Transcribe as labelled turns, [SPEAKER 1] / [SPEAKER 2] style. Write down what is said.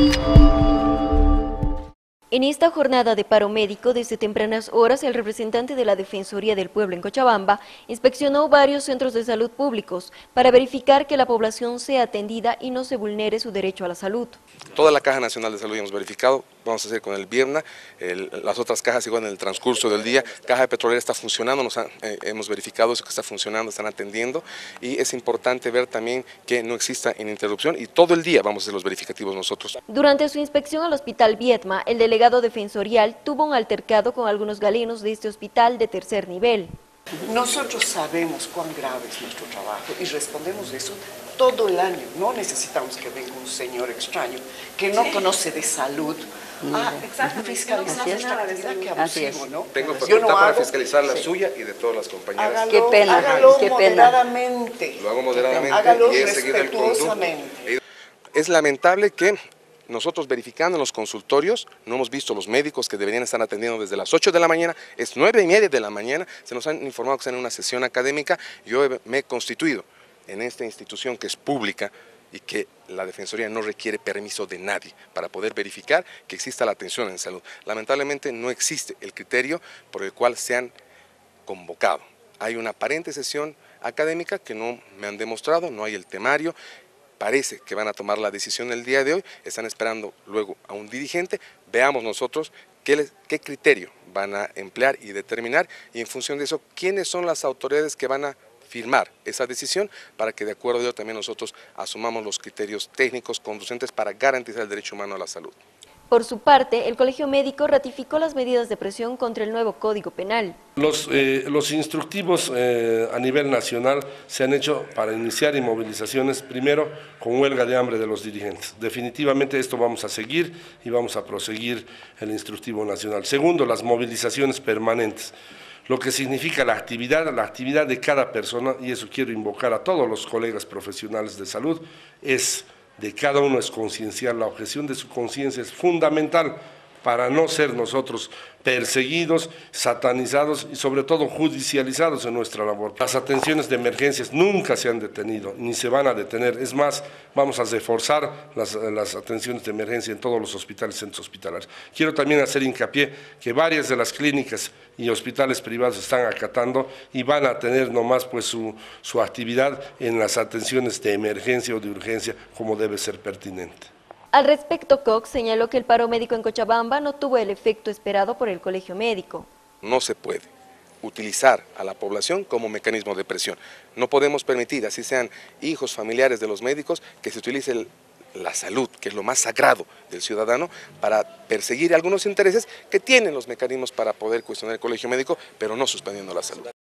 [SPEAKER 1] En esta jornada de paro médico, desde tempranas horas, el representante de la Defensoría del Pueblo en Cochabamba inspeccionó varios centros de salud públicos para verificar que la población sea atendida y no se vulnere su derecho a la salud.
[SPEAKER 2] Toda la Caja Nacional de Salud hemos verificado, vamos a hacer con el Vierna, las otras cajas igual en el transcurso del día. Caja de Petrolera está funcionando, hemos verificado eso que está funcionando, están atendiendo, y es importante ver también que no exista ininterrupción y todo el día vamos a hacer los verificativos nosotros.
[SPEAKER 1] Durante su inspección al Hospital Viedma, el delegado defensorial tuvo un altercado con algunos galenos de este hospital de tercer nivel.
[SPEAKER 3] Nosotros sabemos cuán grave es nuestro trabajo y respondemos eso todo el año. No necesitamos que venga un señor extraño que no conoce de salud a fiscalizar nuestra actividad, que abusivo, ¿no?
[SPEAKER 2] Tengo facultad para fiscalizar la suya y de todas las compañeras.
[SPEAKER 3] Hágalo,
[SPEAKER 4] Qué pena,
[SPEAKER 3] hágalo
[SPEAKER 4] qué pena.
[SPEAKER 3] moderadamente.
[SPEAKER 2] Lo hago moderadamente
[SPEAKER 3] Hágalo
[SPEAKER 2] y he seguido el conducto.
[SPEAKER 3] respetuosamente.
[SPEAKER 2] Es lamentable que nosotros verificando en los consultorios, no hemos visto los médicos que deberían estar atendiendo desde las 8 de la mañana, es 9:30 de la mañana, se nos han informado que están en una sesión académica. Yo me he constituido en esta institución que es pública y que la Defensoría no requiere permiso de nadie para poder verificar que exista la atención en salud. Lamentablemente no existe el criterio por el cual se han convocado. Hay una aparente sesión académica que no me han demostrado, no hay el temario. Parece que van a tomar la decisión el día de hoy, están esperando luego a un dirigente, veamos nosotros qué criterio van a emplear y determinar, y en función de eso, quiénes son las autoridades que van a firmar esa decisión para que de acuerdo a ello también nosotros asumamos los criterios técnicos conducentes para garantizar el derecho humano a la salud.
[SPEAKER 1] Por su parte, el Colegio Médico ratificó las medidas de presión contra el nuevo Código Penal.
[SPEAKER 5] Los instructivos a nivel nacional se han hecho para iniciar inmovilizaciones, primero con huelga de hambre de los dirigentes. Definitivamente esto vamos a seguir y vamos a proseguir el instructivo nacional. Segundo, las movilizaciones permanentes, lo que significa la actividad de cada persona, y eso quiero invocar a todos los colegas profesionales de salud, es de cada uno es concienciar. La objeción de su conciencia es fundamental para no ser nosotros perseguidos, satanizados y sobre todo judicializados en nuestra labor. Las atenciones de emergencias nunca se han detenido, ni se van a detener. Es más, vamos a reforzar las atenciones de emergencia en todos los hospitales y centros hospitalarios. Quiero también hacer hincapié que varias de las clínicas y hospitales privados están acatando y van a tener nomás pues su actividad en las atenciones de emergencia o de urgencia como debe ser pertinente.
[SPEAKER 1] Al respecto, Cox señaló que el paro médico en Cochabamba no tuvo el efecto esperado por el Colegio Médico.
[SPEAKER 2] No se puede utilizar a la población como mecanismo de presión. No podemos permitir, así sean hijos, familiares de los médicos, que se utilice la salud, que es lo más sagrado del ciudadano, para perseguir algunos intereses que tienen los mecanismos para poder cuestionar el Colegio Médico, pero no suspendiendo la salud.